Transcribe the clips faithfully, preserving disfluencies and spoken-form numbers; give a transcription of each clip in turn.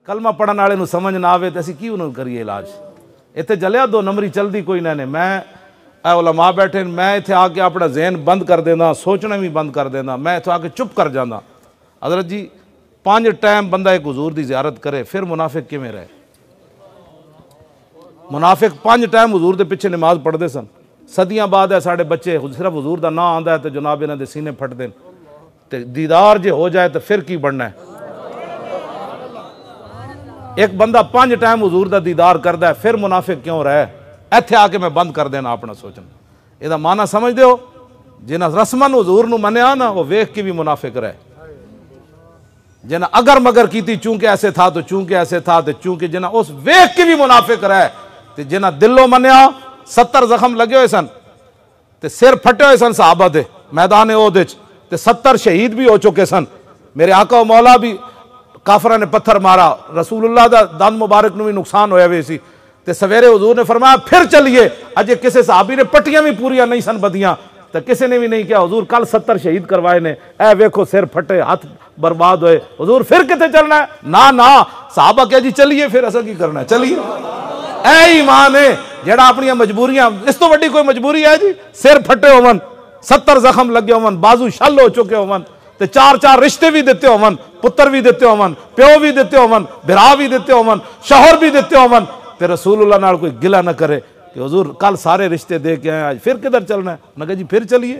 कलमा पढ़न वाले नूं समझ ना आवे तो असीं की उन्होंने करिए इलाज। इत्थे जलिया दो नंबरी चलती कोई ना ने। मैं ए उलमा बैठे, मैं इत्थे आके अपना जहन बंद कर देना, सोचना भी बंद कर देना, मैं इत्थे आके चुप कर जाना। हज़रत जी पांच टाइम बंदा एक हुजूर दी ज़ियारत करे, फिर मुनाफिक किवें रहे? मुनाफिक पांच टाइम हुजूर दे पिछे नमाज पढ़ते सन। सदियां बाद है साढ़े बच्चे सिर्फ हुजूर दा नाम आंदा है तो जनाब इन्हां दे सीने फटदे ते दीदार जे हो जाए तो फिर की बनना है? एक बंदा पांच टाइम हुजूर दा दीदार करदा है, फिर मुनाफिक क्यों रहे? इत्थे आके मैं बंद कर देना अपना सोचना। इहदा माना समझदे हो? जिन्हां रस्मन हुजूर नूं मन्निया ना वो वेख के भी मुनाफिक रहे। जिन्हां अगर मगर की चूंकि ऐसे था तो चूंकि ऐसे था तो चूंकि जिन्हां उस वेख के भी मुनाफिक रहे ते जिन्हां दिलों मन्निया सत्तर जख्म लगे हुए सन ते सिर फटे हुए सन सहाबा दे मैदान ओहद विच ते सत्तर शहीद भी हो चुके सन। मेरे आका मौला भी काफरा ने पत्थर मारा, रसूलुल्लाह दा दंद मुबारक नूं भी नुकसान होया वे सी ते सवेरे हुजूर ने फरमाया फिर चलिए। अजे किसी सहाबी ने पट्टियां भी पूरियां नहीं सन बदियां तो किसी ने भी नहीं किया हुजूर कल सत्तर शहीद करवाए ने, ए वेखो सिर फटे हाथ बर्बाद होए, हुजूर फिर कितने चलना है? ना ना सहाबा क्या जी चलिए, फिर असा की करना है, चलिए। ऐ ईमान है जेड़ा अपनी मजबूरियां, इस तो वड्डी कोई मजबूरी है जी? सिर फटे होवन, सत्तर जख्म लगे होवन, बाजू शल हो चुके होवन ते चार चार रिश्ते भी देते होवन, पुत्र भी देते होवन, प्यो भी देते होवन, बिरा भी देते होवन, शौहर भी देते होवन ते रसूलुल्लाह नाल कोई गिला न करे कि हुजूर कल सारे रिश्ते दे के आए, आज फिर किधर चलना है? मैं कहा जी फिर चलिए।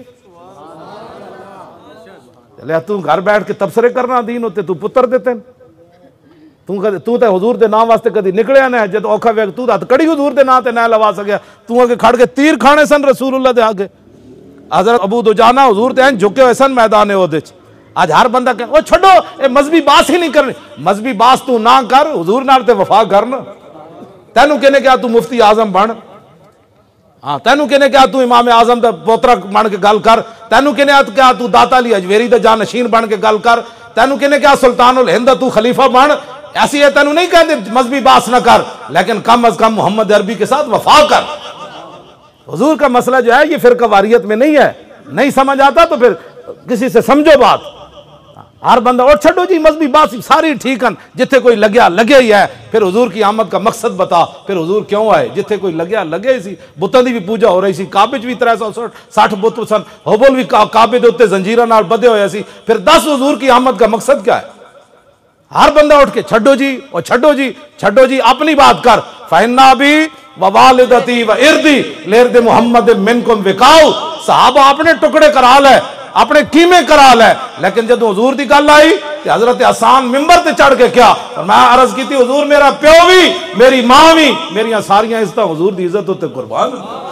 चलिए तू घर बैठ के तबसरे करना दीन होते, तू पुत्र देते तू कद तू तो हुजूर दे नाम वास्ते कदी निकलिया ना जो औखा वेग तू हथ कड़ी हुजूर दे नाम ते ना लवा सकिया। तू अगे खड़ के तीर खाने सन रसूलुल्लाह दे आगे। हजरत अबू दुजाना हुजूर ते झुके हुए सन मैदान ओहद विच। आज हर बंदा कहे ओ छोड़ो ए मजहबी बात ही नहीं करनी। मजहबी बात तू ना कर, हुजूर नाल ते वफा कर ना। तेनू किहने कहा तू मुफ्ती आजम बन? हाँ तेनू किहने कहा तू इमाम आजम दा पोतरा बन के गल कर? तेनू किहने कहा तू दाता अली अजमेरी दा जानशीन बन के गल कर? तेनू किहने कहा सुल्तानुल हिंद दा तू खलीफा बन? ऐसी है तेनू नहीं कहते मजहबी बात ना कर, लेकिन कम अज कम मोहम्मद अरबी के साथ वफा कर। हुजूर का मसला जो है ये फिर कवारियत में नहीं है। नहीं समझ आता तो फिर किसी से समझो बात। हर बंदा और छो जी मजहबी बात सारी ठीक है, जिथे कोई लग्या लगे ही है। फिर हुजूर की आमद का मकसद बता, फिर हुजूर क्यों आए? जिथे कोई लग्या लगे सी। बुतों की भी पूजा हो रही सी, काबे च भी त्रै सौ सठ बुत सन, होबल भी काबे के उत्ते जंजीरां नाल बधे होए सी। फिर दस हुजूर की आमद का मकसद क्या है? हर बंदा उठ के छड्डो जी और छड्डो जी छड्डो जी अपनी बात कर। फइन्ना भी व वालिदती व इर्दी लेरदे मुहम्मद मिनकुम विकाउ। सहाबा अपने टुकड़े करा ले, अपने कीमे करा ले, लेकिन जब हुजूर की गल आई तो हजरत हसन मिंबर ते चढ़ के क्या और मैं अर्ज की हुजूर मेरा प्यो भी, मेरी मां भी, मेरिया सारिया इज्जत हुजूर की इज्जत उत्ते कुर्बान।